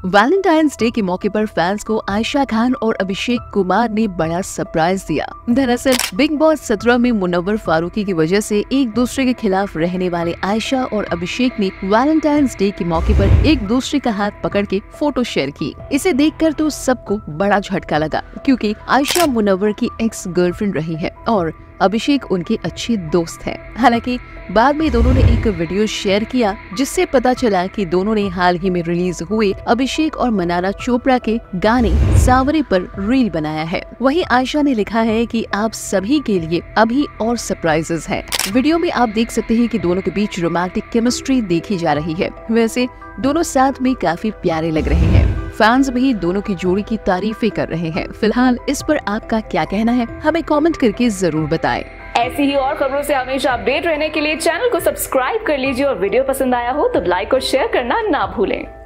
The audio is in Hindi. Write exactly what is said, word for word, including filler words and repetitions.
वैलेंटाइंस डे के मौके पर फैंस को आयशा खान और अभिषेक कुमार ने बड़ा सरप्राइज दिया। दरअसल बिग बॉस सत्रह में मुनव्वर फारूकी की वजह से एक दूसरे के खिलाफ रहने वाले आयशा और अभिषेक ने वैलेंटाइंस डे के मौके पर एक दूसरे का हाथ पकड़ के फोटो शेयर की। इसे देखकर तो सबको बड़ा झटका लगा, क्योंकि आयशा मुनव्वर की एक्स गर्लफ्रेंड रही है और अभिषेक उनके अच्छे दोस्त हैं। हालांकि बाद में दोनों ने एक वीडियो शेयर किया, जिससे पता चला कि दोनों ने हाल ही में रिलीज हुए अभिषेक और मनारा चोपड़ा के गाने सावरे पर रील बनाया है। वहीं आयशा ने लिखा है कि आप सभी के लिए अभी और सरप्राइजेस हैं। वीडियो में आप देख सकते हैं कि दोनों के बीच रोमांटिक केमिस्ट्री देखी जा रही है। वैसे दोनों साथ में काफी प्यारे लग रहे हैं। फैंस भी दोनों की जोड़ी की तारीफें कर रहे हैं। फिलहाल इस पर आपका क्या कहना है, हमें कमेंट करके जरूर बताएं। ऐसी ही और खबरों से हमेशा अपडेट रहने के लिए चैनल को सब्सक्राइब कर लीजिए और वीडियो पसंद आया हो तो लाइक और शेयर करना ना भूलें।